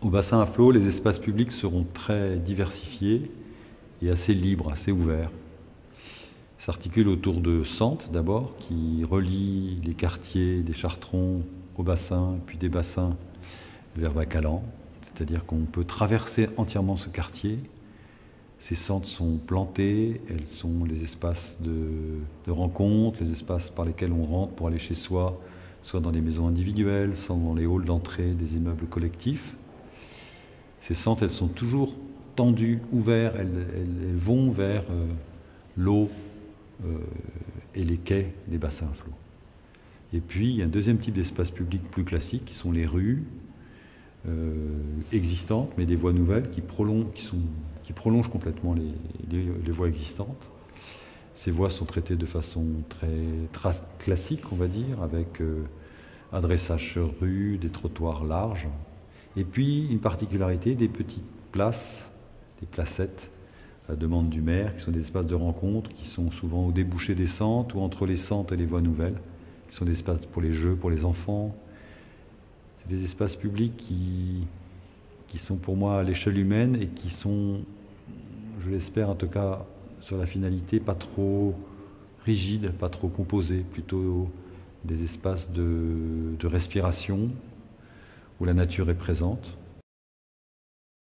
Au bassin à flot, les espaces publics seront très diversifiés et assez libres, assez ouverts. Ils s'articulent autour de centres d'abord, qui relient les quartiers des Chartrons au bassin, puis des bassins vers Bacalan. C'est-à-dire qu'on peut traverser entièrement ce quartier. Ces centres sont plantés, elles sont les espaces de rencontre, les espaces par lesquels on rentre pour aller chez soi, soit dans les maisons individuelles, soit dans les halls d'entrée des immeubles collectifs. Ces centres, elles sont toujours tendues, ouvertes, elles vont vers l'eau et les quais des bassins à flot. Et puis, il y a un deuxième type d'espace public plus classique, qui sont les rues existantes, mais des voies nouvelles qui prolongent complètement les voies existantes. Ces voies sont traitées de façon très classique, on va dire, avec adressage sur rue, des trottoirs larges. Et puis, une particularité, des petites places, des placettes, à la demande du maire, qui sont des espaces de rencontre, qui sont souvent au débouché des centres ou entre les centres et les voies nouvelles, qui sont des espaces pour les jeux, pour les enfants. C'est des espaces publics qui sont pour moi à l'échelle humaine et qui sont, je l'espère en tout cas, sur la finalité, pas trop rigides, pas trop composés, plutôt des espaces de respiration où la nature est présente.